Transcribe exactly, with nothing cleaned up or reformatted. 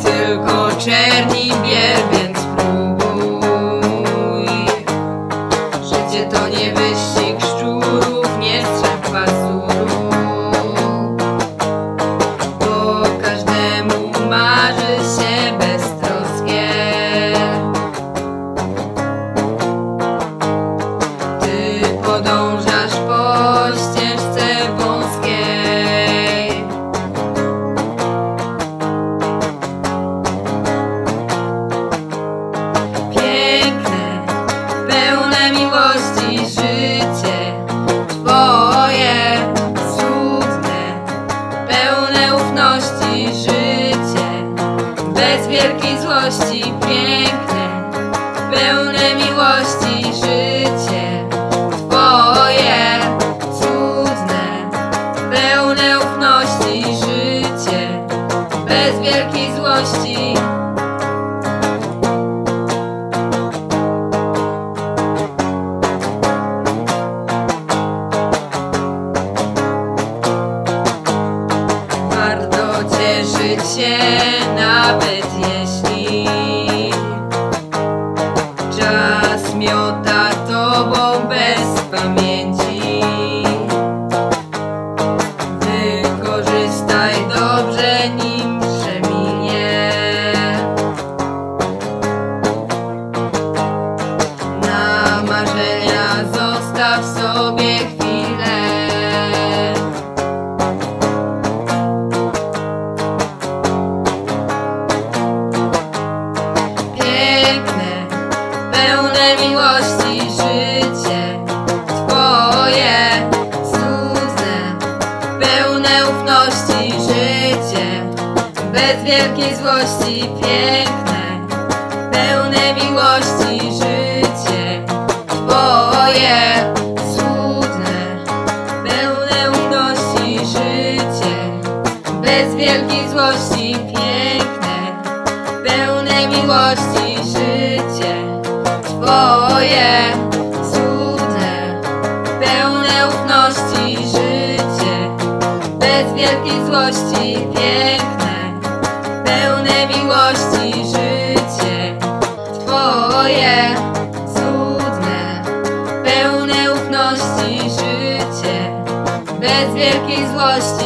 tylko czerni biel, więc spróbuj. Życie to nie wyścig szczurów, nie strzep pazurów, bo każdemu marzy się beztroskie. Ty podążasz po ścieżce wąskiej, piękne, pełne miłości życie twoje, cudne, pełne ufności życie, bez wielkiej złości. Piękne, pełne miłości życie twoje, cudne, pełne ufności życie, bez wielkiej złości. Warto cieszyć się, nawet jeśli czas miota tobą bez pamięci. Wykorzystaj dobrze, nim przeminie. Na marzenia zostaw sobie chwilę. Piękne, pełne miłości życie twoje, cudne, pełne ufności życie, bez wielkiej złości. Piękne, pełne miłości życie twoje, cudne, pełne ufności życie, bez wielkiej złości. Piękne, pełne miłości życie twoje, cudne, pełne ufności życie, bez wielkiej złości. Piękne, pełne miłości życie twoje, cudne, pełne ufności życie, bez wielkiej złości.